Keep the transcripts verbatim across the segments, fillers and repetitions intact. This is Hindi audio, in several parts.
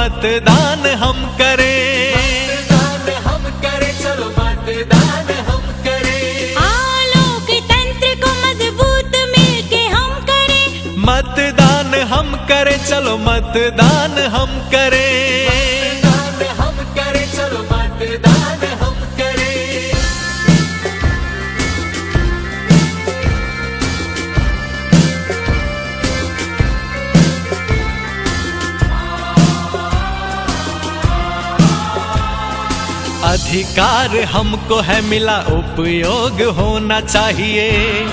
मतदान हम करें। मतदान हम करें, चलो मतदान हम करें। हाँ, लोकतंत्र को मजबूत मिलके हम करें। मतदान हम करें, चलो मतदान हम करें। मतदान हम करें, चलो मतदान हम करें। अधिकार हमको है मिला, उपयोग होना चाहिए।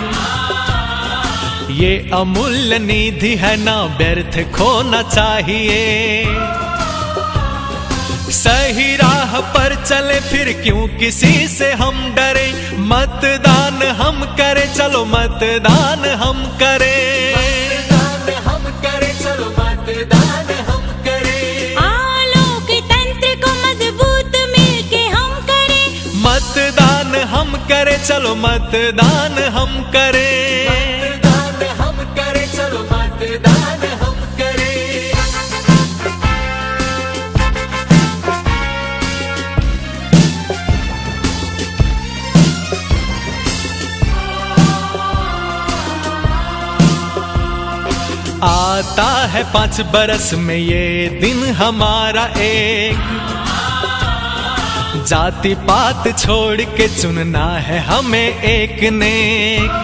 ये अमूल्य निधि है, ना व्यर्थ खोना चाहिए। सही राह पर चले फिर क्यों किसी से हम डरे। मतदान हम करें, चलो मतदान हम करें। मतदान हम करें, चलो मतदान हम करें। हाँ, लोकतंत्र को मजबूत मिलके हम करें। मतदान हम करें, चलो मतदान हम करें। मतदान हम करें, चलो मतदान हम करें। आता है पांच बरस में ये दिन हमारा एक। जाति पात छोड़ के चुनना है हमें एक नेक।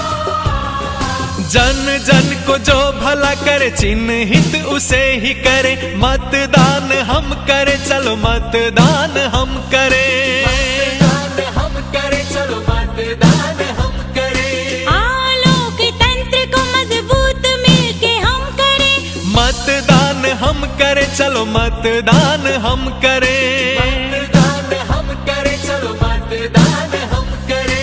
जन जन को जो भला करे, चिन्हित उसे ही करे। मतदान हम करें, चलो मतदान हम करें। मतदान हम करें, चलो मतदान हम करें। हाँ, लोकतंत्र को मजबूत मिलके हम करें। मतदान हम करें, चलो मतदान हम करें। मतदान हम करें, चलो मतदान हम करें।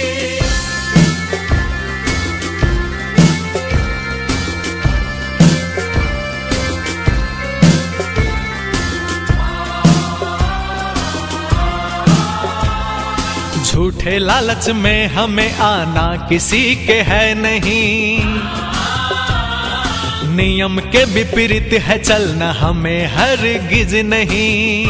झूठे लालच में हमें आना किसी के है नहीं। नियम के विपरीत है चलना हमें हरगिज नहीं।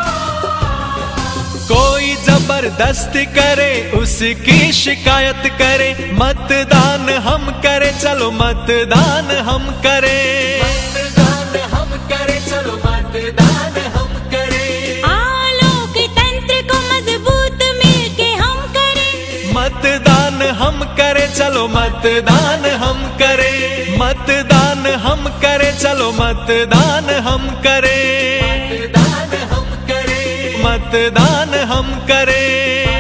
कोई जबरदस्ती करे उसकी शिकायत करे। मतदान हम करें, चलो मतदान हम करें। मतदान हम करें, चलो मतदान हम करें। हाँ, लोकतंत्र को मजबूत मिलके हम करें। मतदान हम करें, चलो मतदान हम करें। मतदान हम करें, चलो मतदान हम करें। मतदान हम करें। मतदान हम करें।